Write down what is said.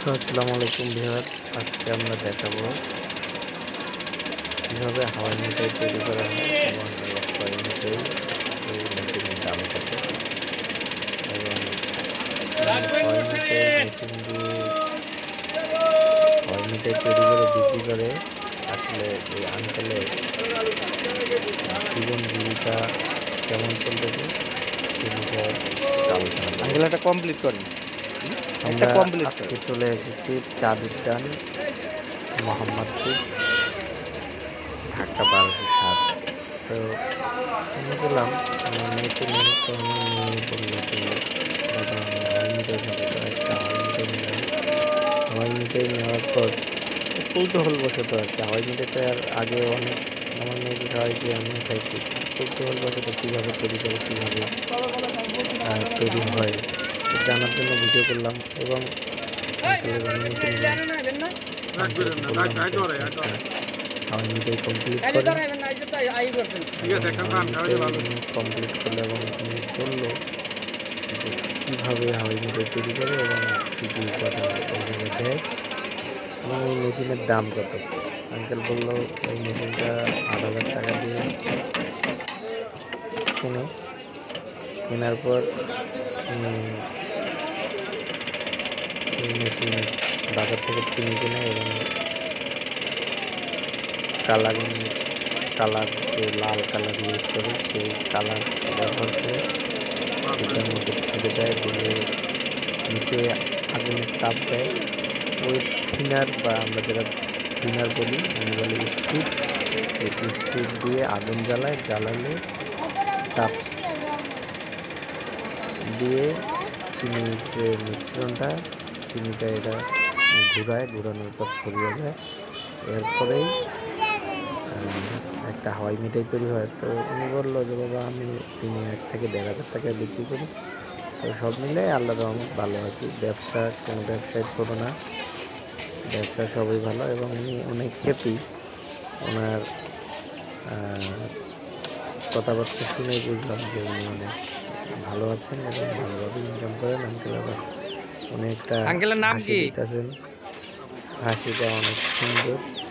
তো আসসালামু আলাইকুম ভিউয়ার, আজকে আমরা দেখাবো কীভাবে হাওয়াই মিঠাই তৈরি করা হয় এবং এই হাওয়াই মিঠাই এই মেশিনের দাম কত এবং হাওয়াই মিঠাই মেশিন দিয়ে হাওয়াই মিঠাই তৈরি করে বিক্রি করে আসলে এই আঙ্কেলের জীবন জীবিকা কেমন চলতেছে সে বিষয়ে আলোচনা করি। আঙ্কেল এটা কমপ্লিট করেন। আমরা আজকে চলে এসেছি চাঁদ উদ্যান, মোহাম্মদপুর, ঢাকা 1207। তো আমি গেলাম, আমার মেয়েকে নিয়ে। তো আমার মেয়ে বললো যে দাদা আমি হাওয়াই মিঠাই খাবো। তো একটা হাওয়াই মিঠাই নিলাম। হাওয়াই মিঠাই নেওয়ার পর কৌতূহলবশত আর কি, হাওয়াই মিঠাই তো আর আগে অনেক আমার মেয়েকে খাওয়াইছি, আমিও খাইছি। কৌতূহলবশত কীভাবে তৈরি করে, কীভাবে তৈরি হয় জানার জন্য ভিডিও করলাম এবং অনুমতি নিলাম। হাওয়াই মিঠাই কমপ্লিট কমপ্লিট করলে এবং তিনি বললো যে কীভাবে হাওয়াই মিঠাই তৈরি করে এবং কী কী কথা ওইভাবে দেয় এবং এই মেশিনের দাম কত। আঙ্কেল বললো এই মেশিনটা 8,000 টাকা দিয়ে কেনার পর এই মেশিন বাজার থেকে কিনে কিনে এবং কালার যে লাল কালার ইউজ করে সেই কালার ব্যবহার করে এটার মধ্যে ছেড়ে দেয়, দিয়ে নিচে আগুনের তাপ দেয়। ওই থিনার বা আমরা যেটা থিনার বলি, আমি বলি স্টিক, এই স্টিক দিয়ে আগুন জ্বালালে তাপ দিয়ে চিনির যে মিশ্রণটা, চিনিটা এটা ঘুরানোর পর ছড়িয়ে যায়। এরপরেই একটা হাওয়াই মিঠাই তৈরি হয়। তো উনি বললো যে বাবা আমি 1 থেকে 1,500 টাকায় বিক্রি করি। তো সব মিলে আল্লাহর রহমত ভালো আছি। ব্যবসা কোনো ব্যবসায় ছোট না, ব্যবসা সবই ভালো এবং উনি অনেক হ্যাপি। ওনার কথাবার্তা শুনেই বুঝলাম যে উনি অনেক ভালো আছেন এবং ভালোভাবে ইনকাম করেন। আঙ্কেল আবার অনেকটা আঙ্কেলের নাম কি? দিতেছেন, হাসিটা অনেক সুন্দর।